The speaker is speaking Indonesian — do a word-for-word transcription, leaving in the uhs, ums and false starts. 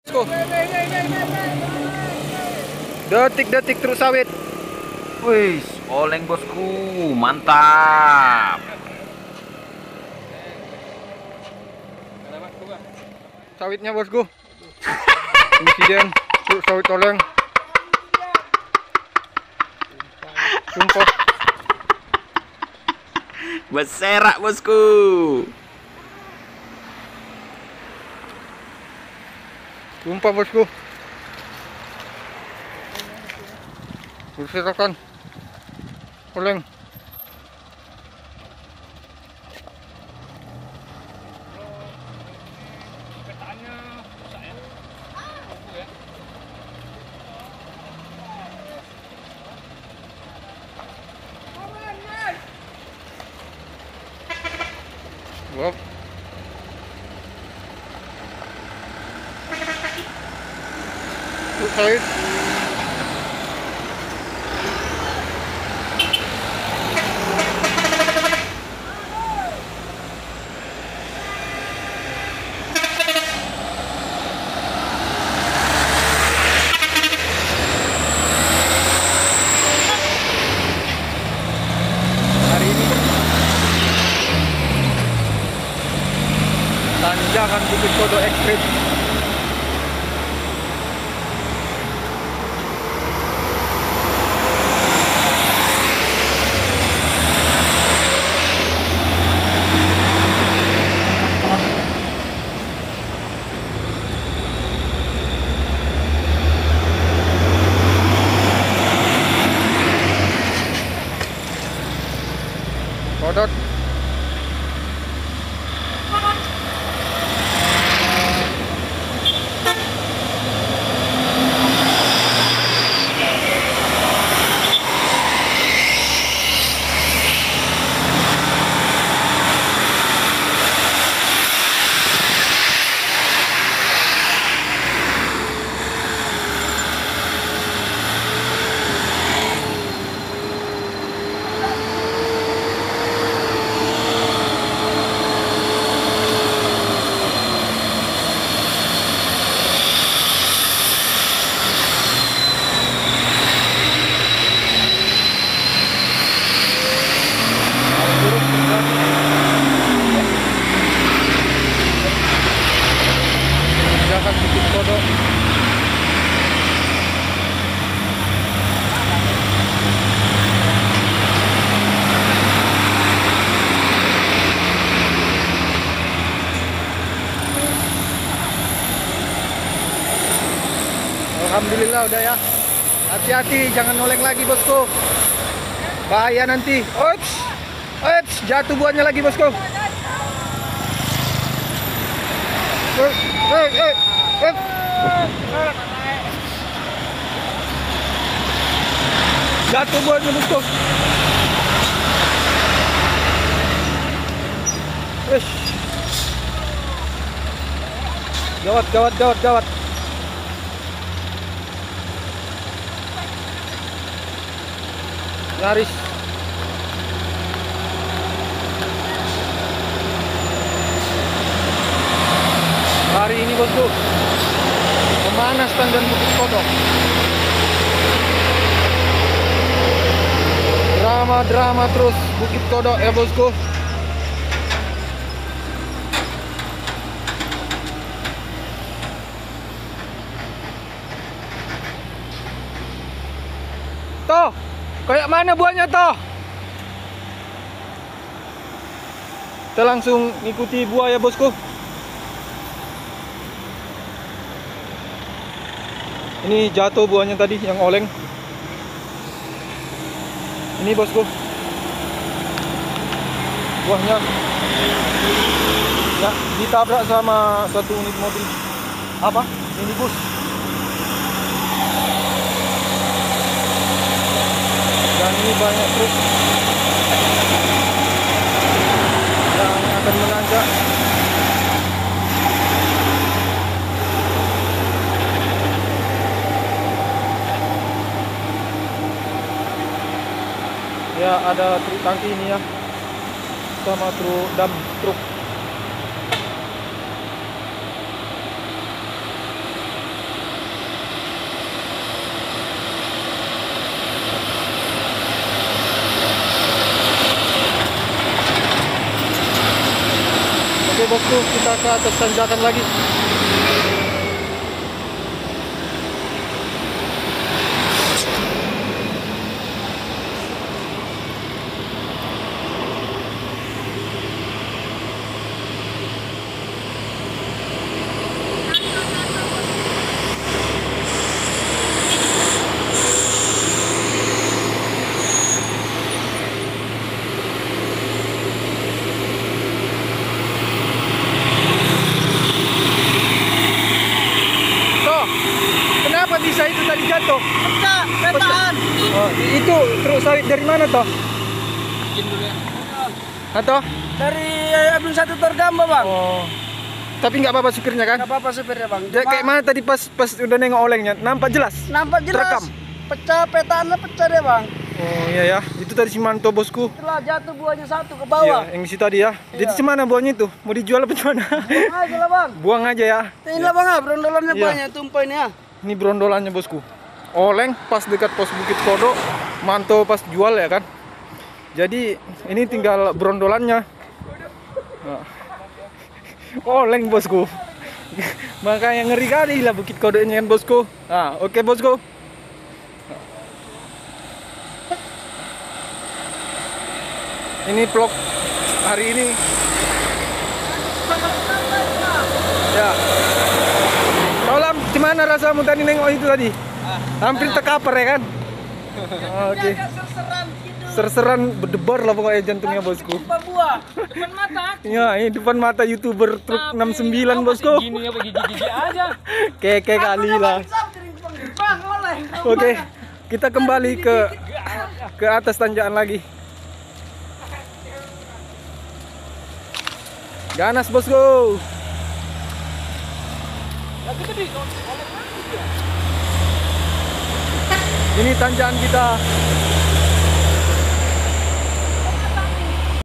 Detik-detik truk sawit. Wih, oleng bosku, mantap. Sawitnya bosku. Insiden truk sawit oleng. Sumpah. Berserak bosku. Sumpah bosku. Berserakan. Oleng. Wow. Truk sawit. Hari ini tanjakan Bukit Kodok ekstrim. Kodok. Tanjakan Bukit Kodok. Alhamdulillah udah ya. Hati-hati, jangan noleng lagi bosku. Bahaya nanti. Oits, oits, jatuh buahnya lagi bosku. Eh, eh, eh, eh. Jatuh buahnya bosku. Wih. Gawat, gawat, gawat, gawat. Nyaris. Hari ini bosku memanas tanjakan Bukit Kodok. Drama-drama terus Bukit Kodok ya bosku. Toh, kayak mana buahnya toh? Kita langsung ngikuti buah ya bosku. Ini jatuh buahnya tadi yang oleng. Ini bosku. Buahnya ya, ditabrak sama satu unit mobil. Apa? Minibus. Dan ini banyak truk yang akan menanjak. Ya, ada truk tangki ini ya, sama truk dam truk. bosku, kita ke atas tanjakan lagi. Kenapa bisa itu tadi jatuh? Pecah, petaan. Oh, itu terus sawit dari mana toh? Atau? Dari Abdul Satu Tergamba, Bang. Oh. Tapi nggak apa-apa supirnya kan? Nggak apa-apa supirnya, Bang. Ja, kayak mana tadi pas pas udah nengok olengnya? Nampak jelas? Nampak jelas. Terekam? Pecah, petaannya pecah deh, Bang. Oh iya ya, itu tadi si Manto bosku. Itulah jatuh buahnya satu ke Iya, bawah. yang di situ tadi ya. Jadi Iya. gimana buahnya itu? Mau dijual apa gimana? Buang aja lah, Bang. Buang aja ya. Inilah, Bang, ah, berondolannya Iya. banyak tumpah ini ya. Ini berondolannya bosku. Oleng pas dekat pos Bukit Kodok, Manto pas jual ya kan. Jadi ini tinggal berondolannya. Nah. Oleng bosku. Makanya ngeri kali lah Bukit Kodoknya kan bosku. Nah, oke bosku. Ini vlog hari ini. Ya. Kau Lam, gimana rasamu tadi nengok itu tadi? Hampir terkapar ya kan? Oke. Serseran gitu. Serseran berdebar lah pokoknya jantungnya bosku. Tumpah buah depan mata. Ya, ini depan mata YouTuber truk enam sembilan bosku. Gini apa gigi-gigi aja. Keke kali lah. Bang, oleh. Oke, kita kembali ke ke atas tanjakan lagi. Ganas bosku. Ini tanjakan kita